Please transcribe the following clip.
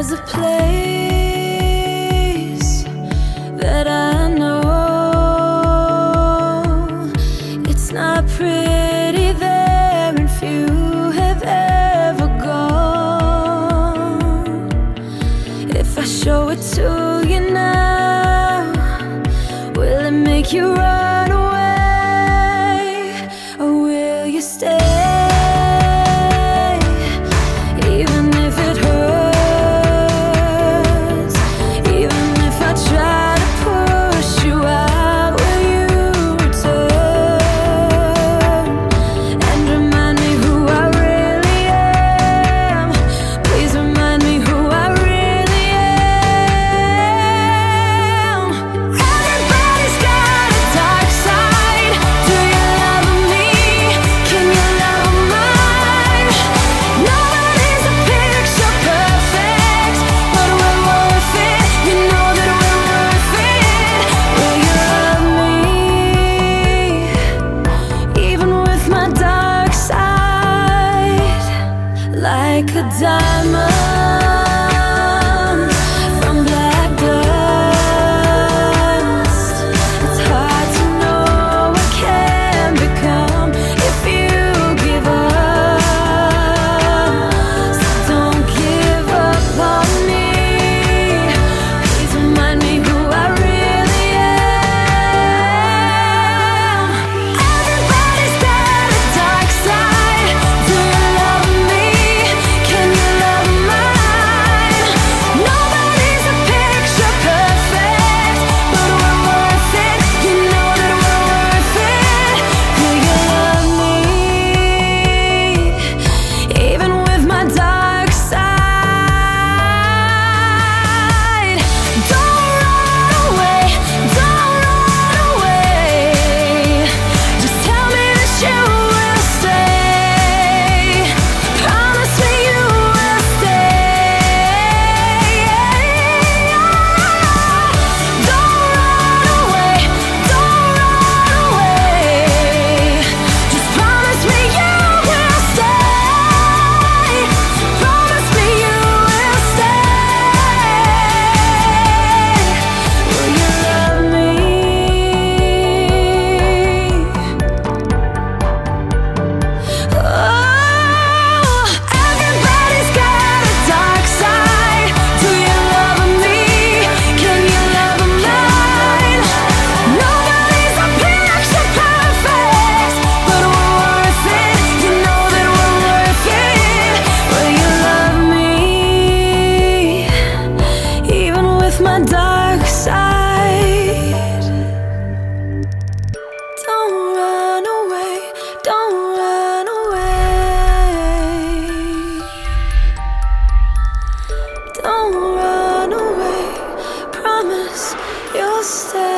There's a place that I know. It's not pretty there, and few have ever gone. If I show it to you now, will it make you run away, or will you stay? Like a diamond from black dust, it's hard to know what can become if you give up. So don't give up on me. Please remind me who I really am. Everybody's got a dark side. Do you love me? Can you love mine? Nobody's a picture perfect, but we're worth it. You know that we're worth it. Will you love me, even with my dark side? Don't run away, don't run away. Just tell me that you will stay. Promise me you will stay. Don't run away, don't run away. Just promise me you will stay. Promise me you will stay. Will you love me? Oh, everybody's got a dark side. Do you love me? Can you love mine? Nobody's a picture perfect, but we're worth it. You know that we're worth it. Will you love me, even with my dark side? Don't run away, don't run away. Don't run away, promise you'll stay.